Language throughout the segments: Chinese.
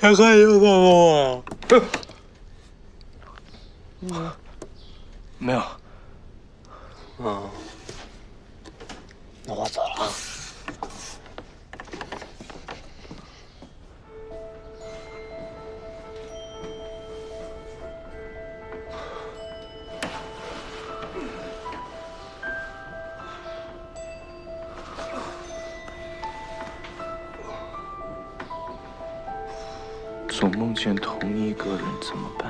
还可以帮我吗？ 没有。 那我走了啊。 总梦见同一个人怎么办？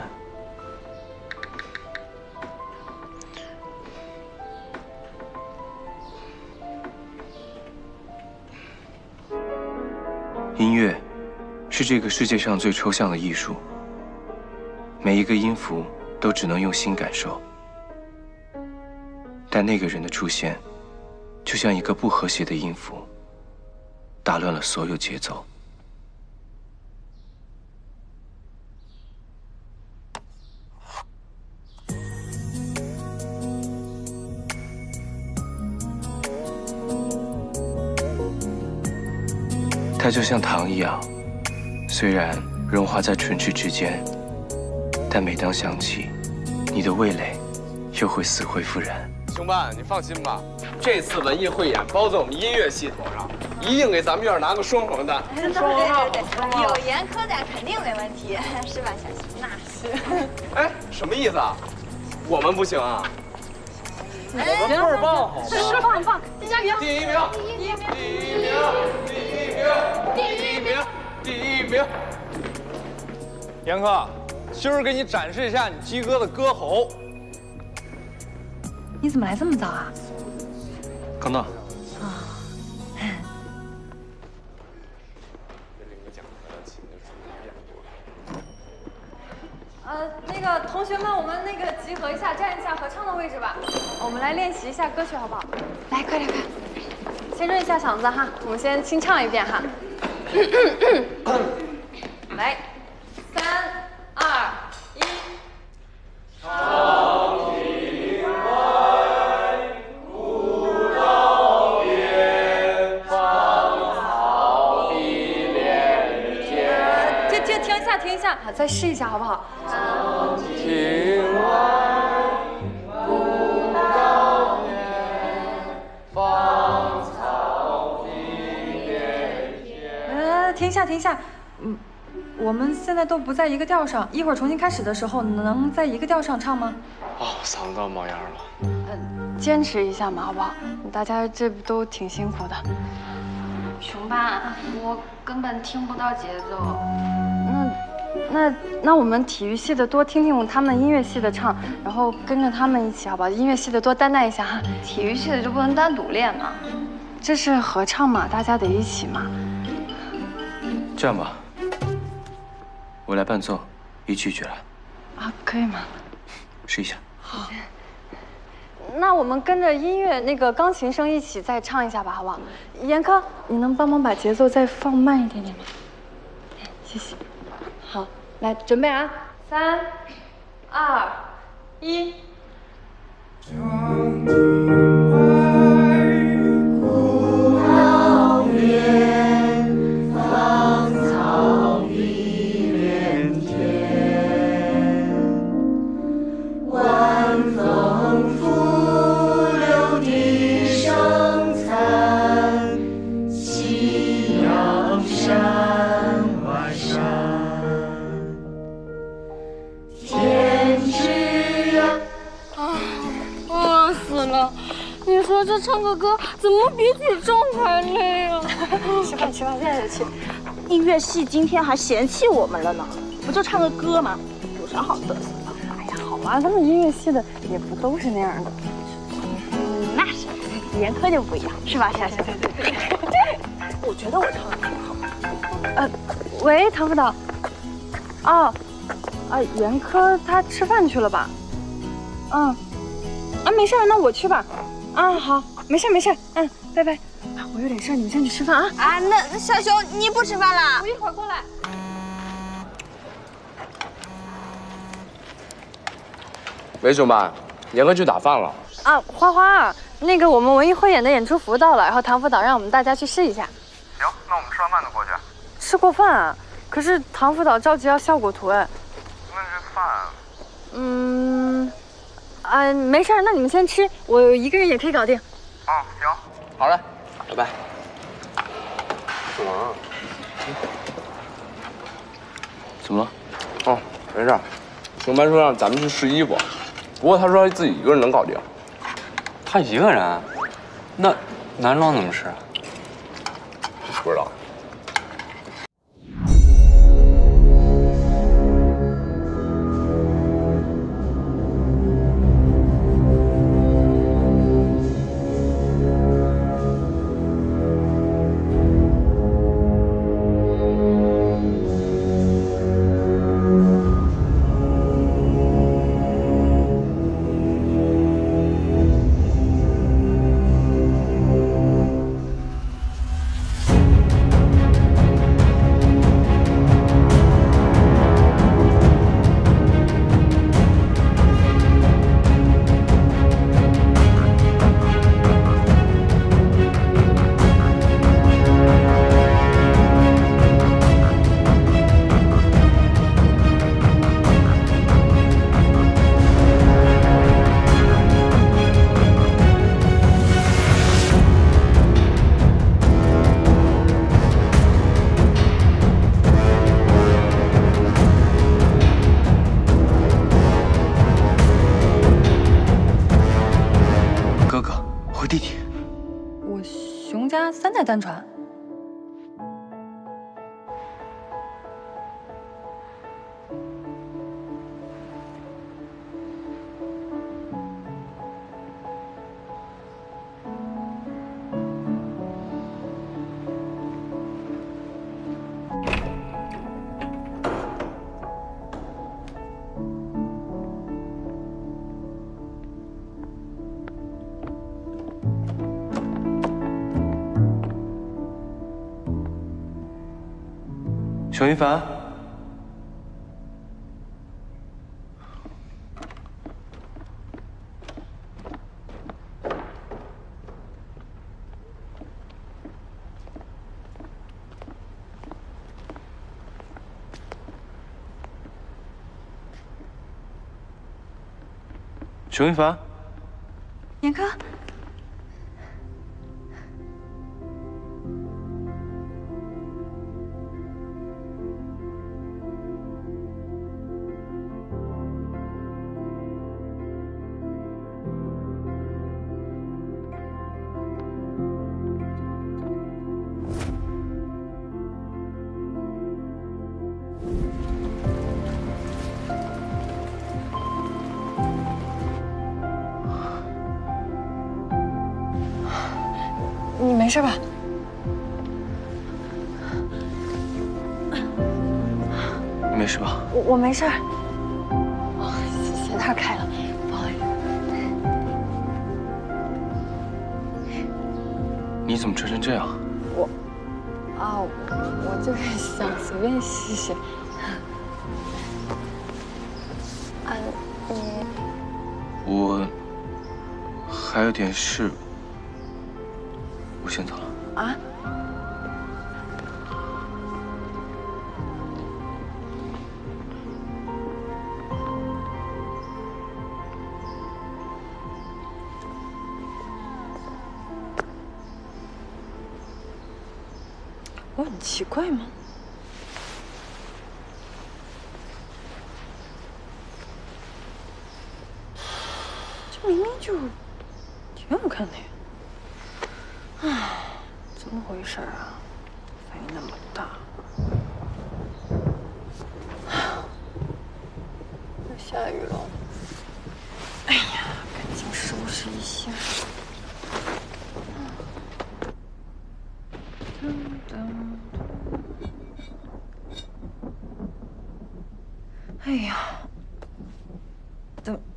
音乐是这个世界上最抽象的艺术，每一个音符都只能用心感受。但那个人的出现，就像一个不和谐的音符，打乱了所有节奏。它就像糖一样，虽然融化在唇齿之间，但每当想起，你的味蕾又会死灰复燃。 兄伴，你放心吧，这次文艺汇演包在我们音乐系统上，一定给咱们院拿个双黄蛋。 对，有严科在肯定没问题，是吧，小新？那是。 哎，什么意思啊？我们不行啊？ 我们倍儿棒，好吗？ 是棒，金佳平， 第一名，第一名。 严科，今儿给你展示一下你鸡哥的歌喉。 你怎么来这么早啊？ 刚到。 那个同学们，我们那个集合一下，站一下合唱的位置吧。我们来练习一下歌曲，好不好？来，快点，快！先润一下嗓子哈，我们先清唱一遍哈。来，3、2、1。 长亭外，古道边，芳草碧连天。 停一下，好，再试一下好不好？ 长亭外，古道边，芳草碧连天。 停一下，我们现在都不在一个调上，一会儿重新开始的时候能在一个调上唱吗？ 哦，嗓子都要冒烟了。 坚持一下嘛，好不好？大家这不都挺辛苦的。 熊爸，我根本听不到节奏。 那我们体育系的多听听他们音乐系的唱，然后跟着他们一起，好不好？音乐系的多担待一下哈。 体育系的就不能单独练吗？ 这是合唱嘛，大家得一起嘛。 这样吧，我来伴奏，一句一句来。 啊，可以吗？ 试一下。 好。那我们跟着音乐那个钢琴声一起再唱一下吧，好不好？严科，你能帮忙把节奏再放慢一点点吗？谢谢。好，来准备啊，3、2、1。长亭外，古道边，芳草碧连天。晚风拂柳笛声残，夕阳山外山。 死了！你说这唱个歌怎么比举重还累啊？ 吃饭，现在就去。 音乐系今天还嫌弃我们了呢，不就唱个歌吗？有啥好嘚瑟的？ 哎呀，好吧，他们音乐系的也不都是那样的。 那是，严科就不一样，是吧，夏夏？对。我觉得我唱的挺好。 喂，唐辅导。哦，严科他吃饭去了吧？没事，那我去吧。好，没事，拜拜。我有点事，你们先去吃饭啊。 那小熊你不吃饭啦？ 我一会儿过来。 喂，兄弟，严哥去打饭了。 花花，那个我们文艺汇演的演出服到了，然后唐辅导让我们大家去试一下。 行，那我们吃完饭就过去。 吃过饭啊？ 可是唐辅导着急要效果图哎。 那这饭？ 没事儿，那你们先吃，我一个人也可以搞定。 啊，行。 好嘞，拜拜。干嘛？ 怎么了？ 哦，没事。程班说让咱们去试衣服，不过他说自己一个人能搞定。 他一个人？那男装怎么试啊？ 不知道。 3代单传。 熊一凡，熊一凡， 严哥。 你没事吧？ 你没事吧？ 我没事。哦，鞋带开了，不好意思。 你怎么穿成这样？ 我就是想随便试试。 我还有点事。 我先走了啊！我很奇怪吗？这明明就挺好看的呀！ 唉，怎么回事啊？反应那么大。要下雨了。哎呀，赶紧收拾一下。哎呀，怎么？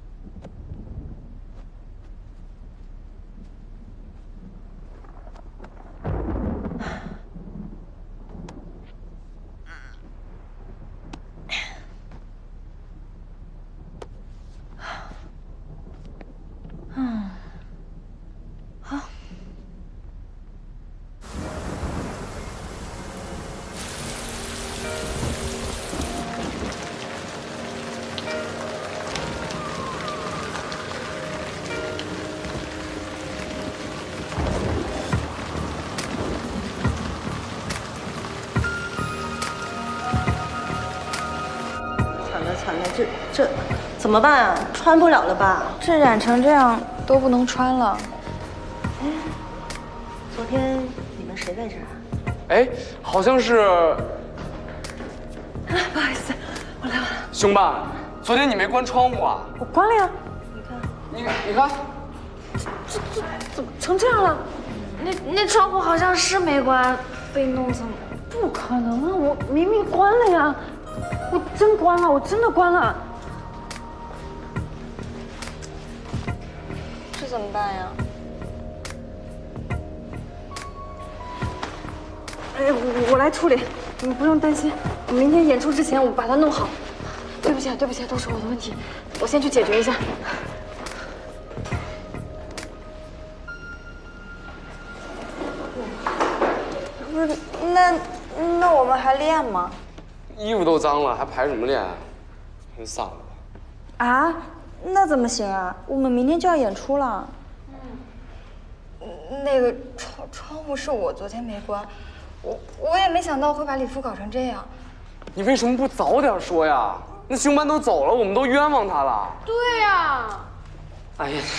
这怎么办啊？穿不了了吧？ 这染成这样都不能穿了。 昨天你们谁在这儿啊？ 哎，好像是。 不好意思，我来了。 兄爸，昨天你没关窗户啊？ 我关了呀。 你看， 怎么成这样了？那窗户好像是没关，被弄成。不可能啊！我明明关了呀，我真关了，我真的关了。这怎么办呀？哎，我来处理，你们不用担心。我明天演出之前我把它弄好。对不起啊，对不起啊，都是我的问题，我先去解决一下。不是，那我们还练吗？ 衣服都脏了，还排什么练啊？真散了吧。 啊？那怎么行啊？我们明天就要演出了。那个窗户是我昨天没关，我也没想到会把礼服搞成这样。 你为什么不早点说呀？那兄班都走了，我们都冤枉他了。 对呀。 哎呀。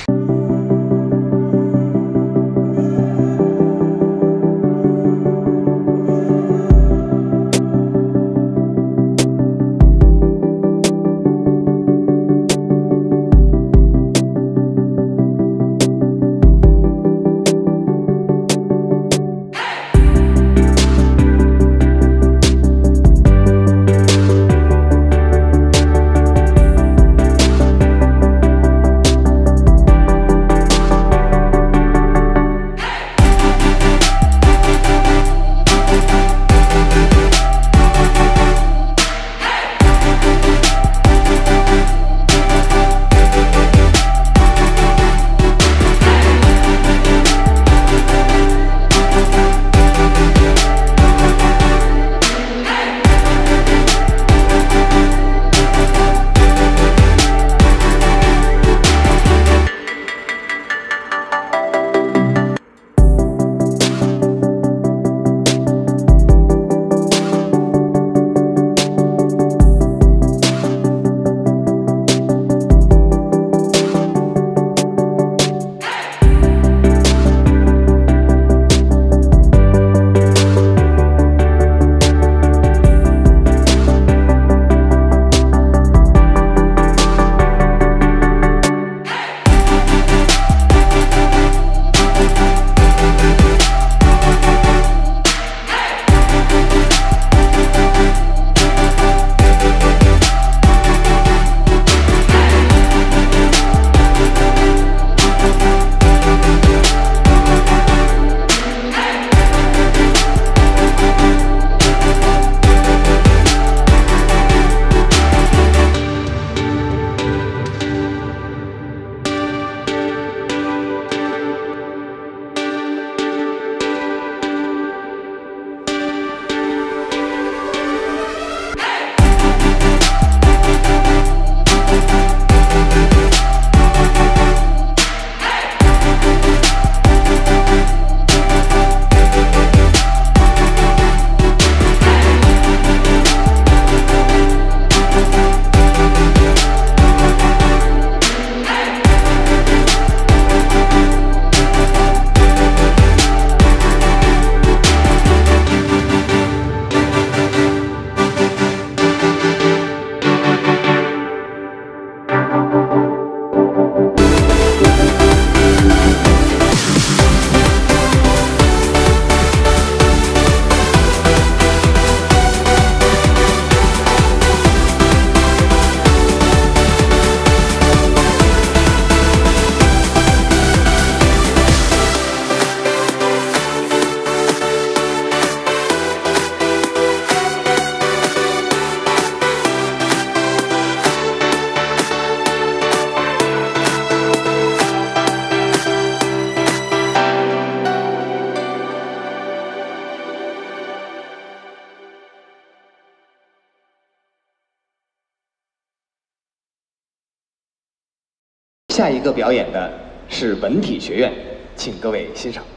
下一个表演的是文体学院，请各位欣赏。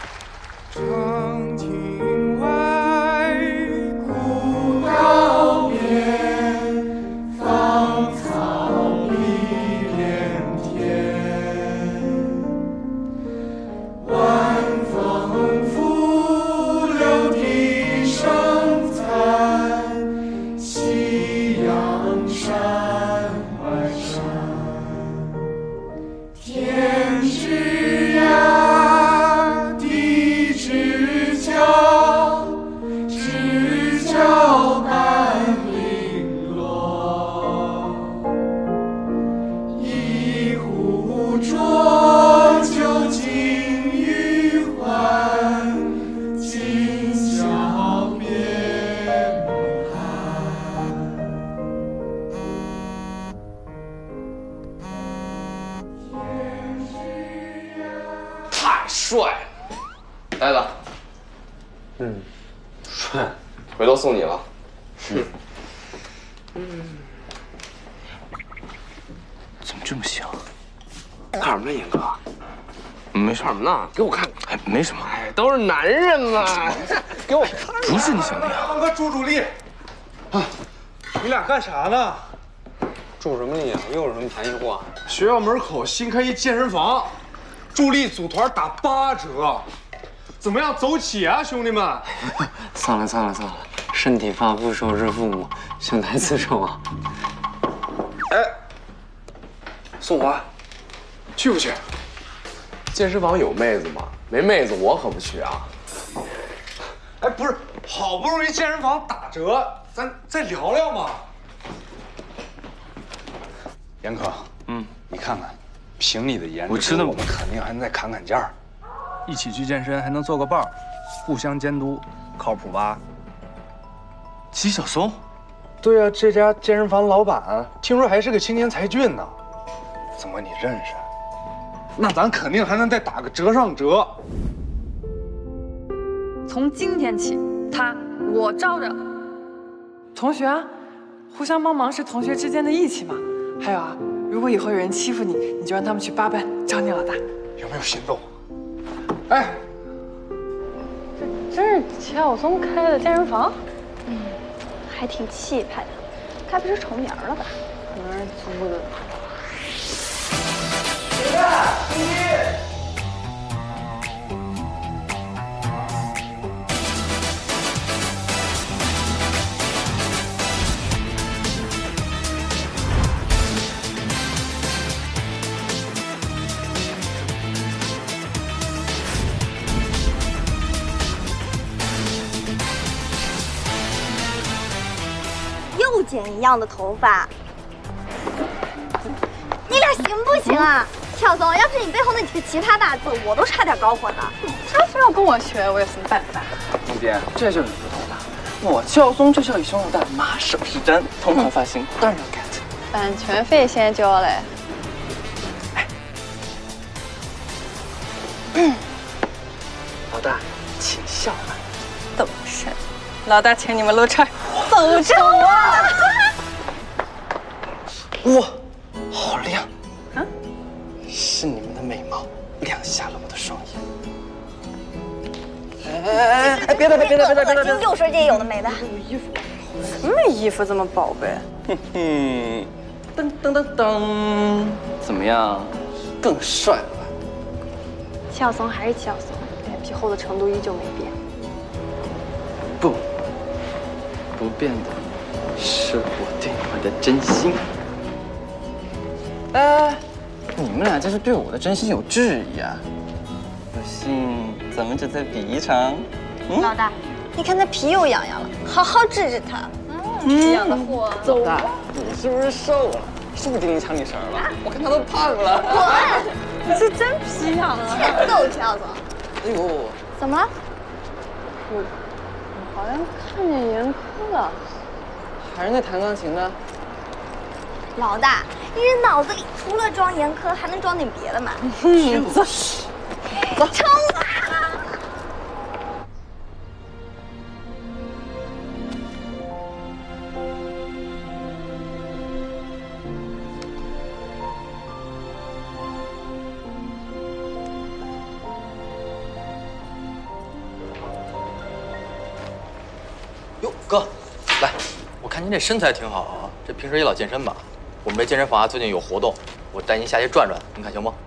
长亭外，古道边。 捕捉究竟余欢，今宵别梦寒。 太帅了，呆子。 帅。 回头送你了。 怎么这么香？ 看什么呢，严哥？ 没什么。 看什么呢？给我看。 哎，没什么。 哎，都是男人嘛，给我看。 不是你想那样。 刚哥助力。啊，你俩干啥呢？ 助什么力啊？又有什么谈心话？ 学校门口新开一健身房，助力组团打8折，怎么样？走起啊，兄弟们！ 算了，身体发肤受之父母，兄台自重啊。 哎，宋华，去不去？健身房有妹子吗？没妹子我可不去啊。 哎，不是，好不容易健身房打折，咱再聊聊嘛。 严科，你看看，凭你的颜值， 我知道我们肯定还能再砍砍价。一起去健身还能做个伴儿，互相监督，靠谱吧？ 齐小松， 对啊，这家健身房老板听说还是个青年才俊呢。怎么你认识？那咱肯定还能再打个折上折。 从今天起，我罩着。同学啊，互相帮忙是同学之间的义气嘛。还有啊，如果以后有人欺负你，你就让他们去8班找你老大。 有没有心动？哎， 这真是齐晓松开的健身房？ 还挺气派的，该不是重名了吧？ 可能是租的。 又剪一样的头发，你俩行不行啊？小松，要是你背后那几个奇葩大字，我都差点搞混了。 他非要跟我学，我有什么办法？ 总监，这就是你不同了。我齐晓松就是要以胸入袋，马首是瞻，同款发型当然要 get。 版权费先交嘞。 老大，请笑吧。 懂事，老大请你们撸串， 走着啊！ 哇，好亮！啊，是你们的美貌亮瞎了我的双眼。哎，别的， 又说这些有的没的。 什么衣服这么宝贝？ 噔噔噔噔，怎么样？更帅了吧？ 齐晓松还是齐晓松，脸皮厚的程度依旧没变。 不变的是我对你们的真心。哎，你们俩这是对我的真心有质疑啊？不信，咱们就再比一场。 老大，你看他皮又痒痒了，好好治治他。 皮痒的货， 走吧。你是不是瘦了？是不是丁丁抢你绳了？我看他都胖了。 滚！ 你是真皮痒啊！ 欠揍，齐晓松。 哎呦， 怎么了？ 我好像看见严科了， 还是那弹钢琴的。 老大，你这脑子里除了装严苛，还能装点别的吗？ 走， 冲啊！ 哟，哥，来，我看您这身材挺好啊，这平时也老健身吧？我们这健身房最近有活动，我带您下去转转，您看行不？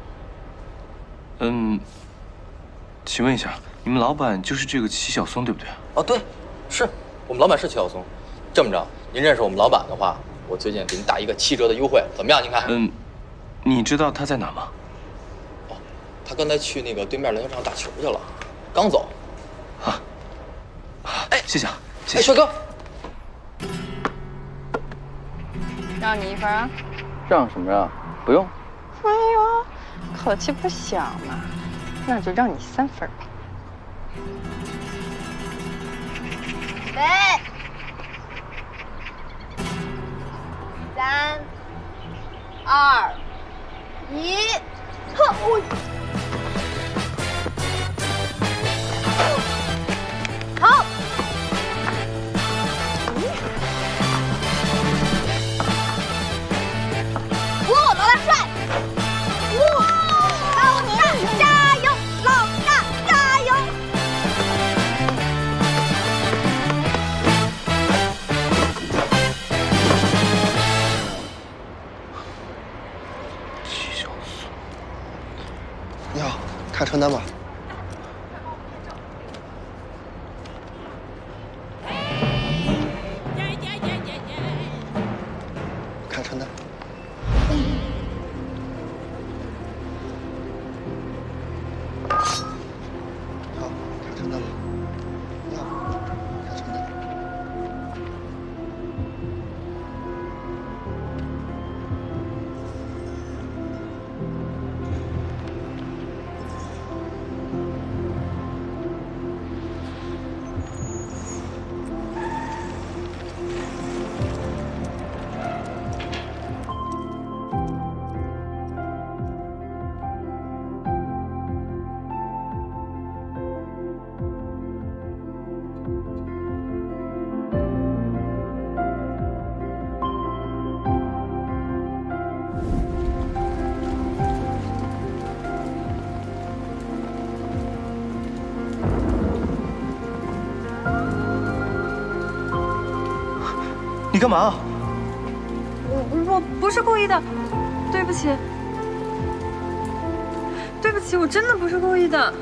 请问一下，你们老板就是这个齐晓松对不对？ 哦，对，是我们老板是齐晓松。这么着，您认识我们老板的话，我最近给您打一个7折的优惠，怎么样？您看？ 你知道他在哪吗？ 哦，他刚才去那个对面篮球场打球去了，刚走。 啊，哎，谢谢啊，谢谢。 哎，帅哥， 让你一份啊？ 让什么让？不用。 哎呦， 口气不小嘛，那就让你3分吧。 备，3、2、1，呵，好。老大帅！老大加油！老大加油！ 你好，看传单吧。看传单。好，看传单吧。你好，看传单。 你干嘛？ 我不是故意的，对不起，对不起，我真的不是故意的。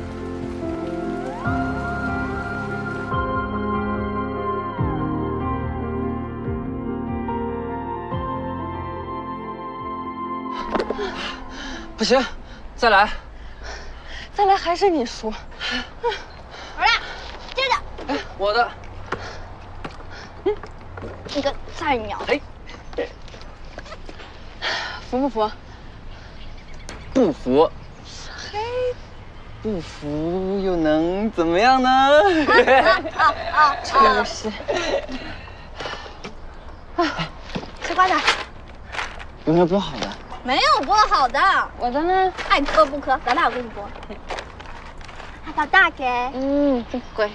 不行，再来， 再来还是你输。 好了，接着。 哎，我的。 你个菜鸟！ 哎， 服不服？ 不服。 嘿， 不服又能怎么样呢？ 真是。 吃瓜子。 有没有剥好的？ 没有剥好的。 我的呢？ 爱磕不磕？老大，我给你剥。老大给。 不贵。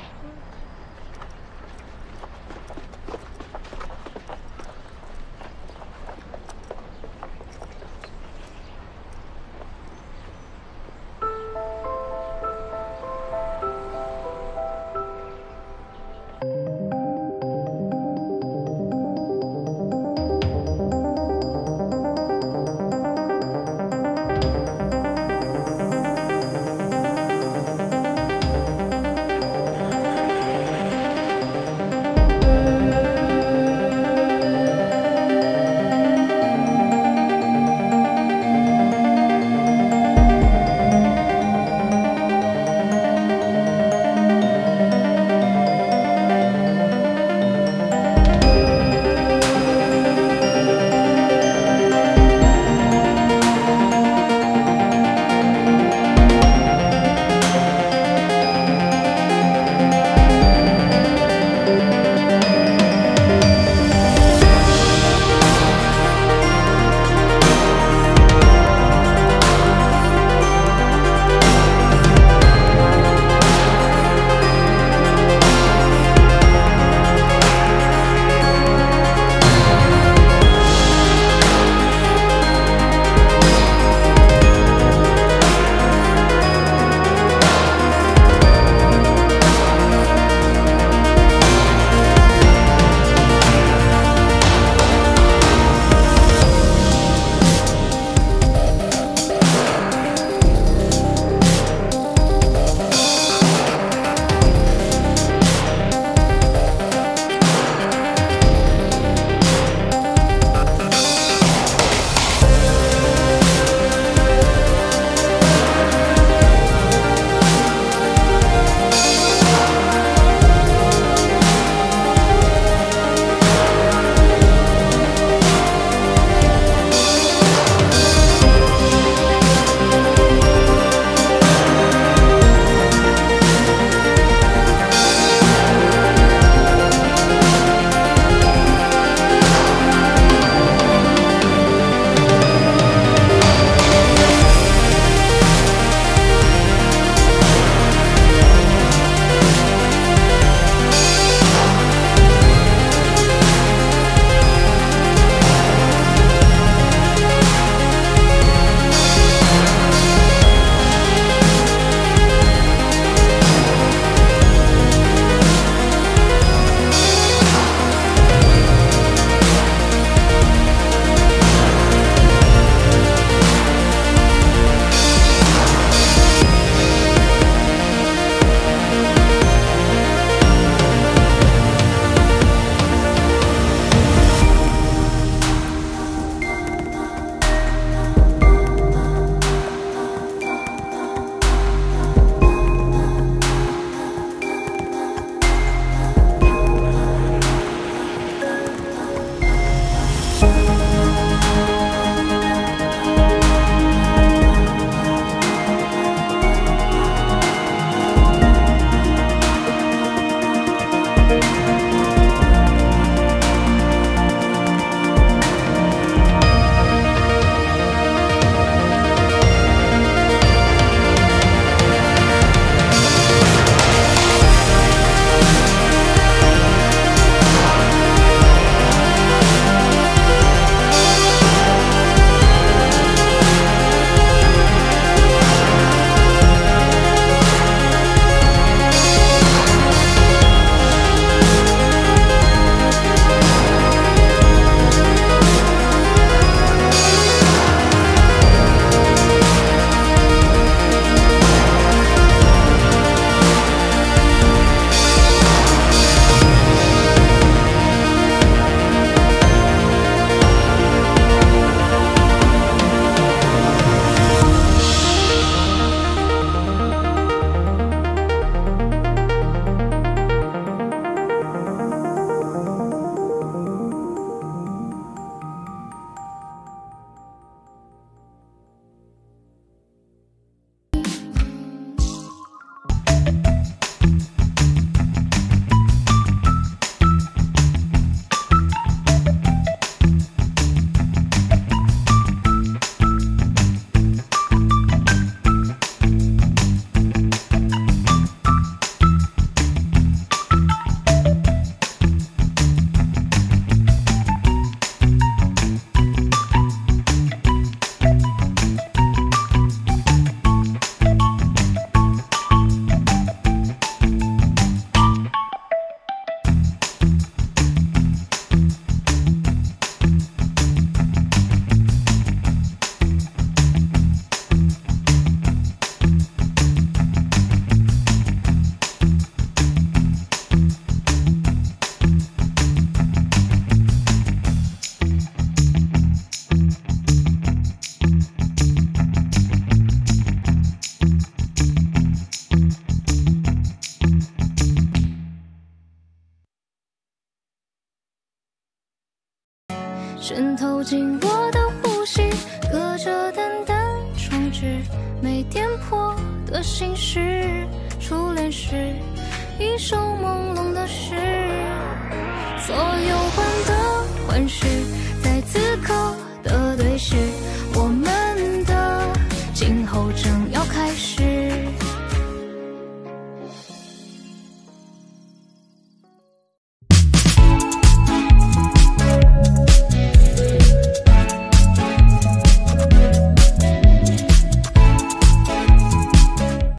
渗透进我的呼吸，隔着淡淡窗纸，没点破的心事，初恋时一首朦胧的诗，所有患得患失在此刻